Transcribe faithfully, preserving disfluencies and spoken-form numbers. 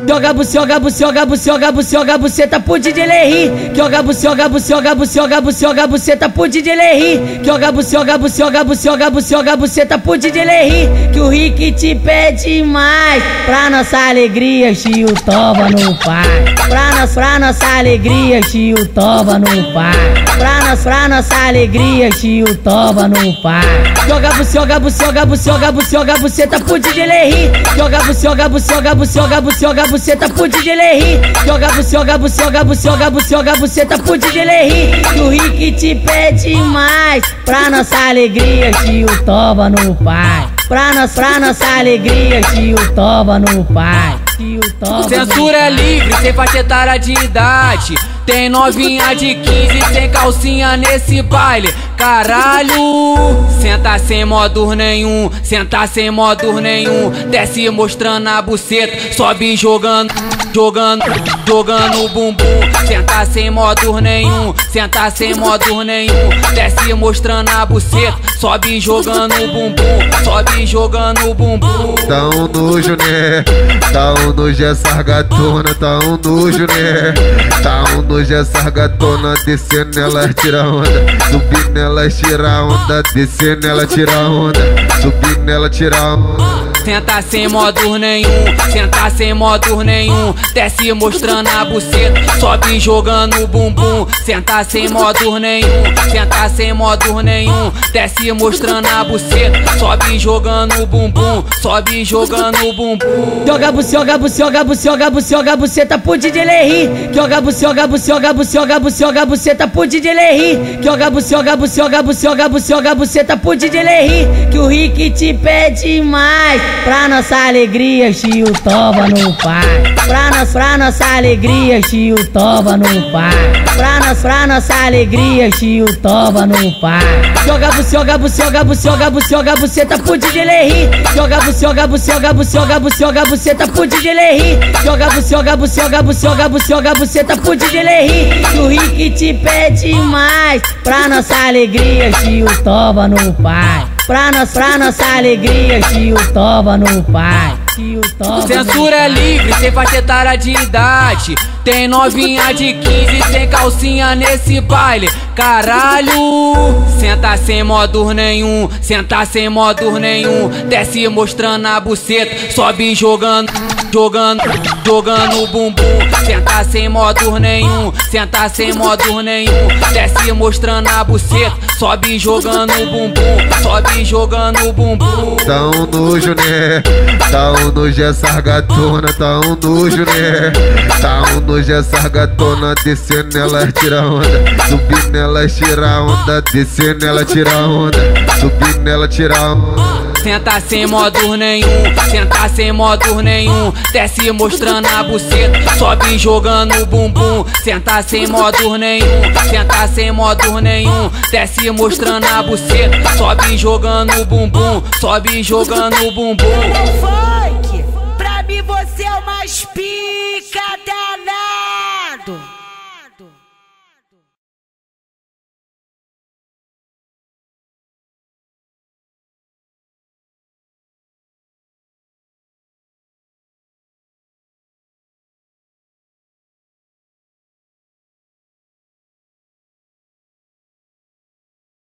Joga buceta, joga buceta, buceta, buceta, buceta pro D J Lerry. Joga buceta, joga buceta, buceta, buceta, buceta pro D J Lerry. Joga buceta, buceta, buceta, buceta, buceta pro D J Lerry. Que o Rick te pede mais. Pra nossa alegria, tio toma no pai. Pra, nós, pra nossa alegria, tio toma no pai. Pra, nós, pra nossa alegria, tio toma no pai. Joga buceta, joga buceta, buceta, buceta, buceta pro D J Lerry. Joga buceta, joga buceta, buceta, buceta, buceta pro D J Lerry. Joga buceta, buceta, buceta, buceta, buceta pro D J Lerry. Que o Rick te pede mais. Pra nossa alegria, tio toma no pai. Pra, nós, pra nossa alegria, tio toma no pai. Tio toma. Censura é livre, sem faixa etária de idade. Tem novinha de quinze sem calcinha nesse baile. Caralho, senta sem modo nenhum, senta sem modo nenhum. Desce mostrando a buceta, sobe jogando, jogando, jogando o bumbum. Senta sem modo nenhum, senta sem modo nenhum. Desce mostrando a buceta, sobe jogando o bumbum, sobe jogando o bumbum. Tá um nojo, né? Tá um nojo essa gatona, tá um nojo, né? Tá um nojo essa gatona, descendo ela tira onda, subindo ela tira onda, descendo ela tira onda, subindo ela tira onda. Senta sem modo nenhum, senta sem modo nenhum. Desce mostrando a buceta, sobe jogando o bumbum. Senta sem modo nenhum, senta sem modo nenhum. Desce mostrando a buceta, sobe jogando o bumbum, sobe jogando o bumbum. Joga buceta, joga buceta, buceta, buceta, buceta pro D J Lerry. Joga buceta, joga buceta, buceta, buceta, buceta pro D J Lerry. Joga buceta, joga buceta, buceta, buceta, buceta pro D J Lerry. Que o Rick te pede mais. Pra nossa alegria, tio toma no pai. Pra, nós, pra nossa alegria, tio toma no pai. Pra, nós, pra nossa alegria, tio toma no pai. Joga buceta, joga buceta, buceta, buceta, buceta pro D J Lerry. Joga buceta, joga buceta, buceta, buceta, buceta pro D J Lerry. Joga buceta, joga buceta, buceta, buceta, buceta pro D J Lerry. Que o Rick te pede mais. Pra nossa alegria, tio toma no pai. Pra, nós, pra nossa alegria, tio toma no pai. Tio toma. Censura é livre, sem faixa etária de idade. Tem novinha de quinze sem calcinha nesse baile. Caralho, senta sem modo nenhum, senta sem modo nenhum. Desce mostrando a buceta, sobe jogando, jogando, jogando o bumbum. Senta sem modo nenhum, senta sem modo nenhum. Desce mostrando a buceta, sobe jogando o bumbum, sobe jogando o bumbum. Tá um nojo, né? Tá um nojo essa gatona, tá um nojo, né? Tá um nojo essa gatona, descendo ela tira onda, subindo ela tira onda, descendo ela tira onda, subindo ela tira onda. Senta sem modo nenhum, senta sem modo nenhum. Desce mostrando a buceta, sobe jogando o bumbum. Senta sem modo nenhum, senta sem modo nenhum. Desce mostrando a buceta, sobe jogando o bumbum, sobe jogando o bumbum. Funk, pra mim você é o mais pica da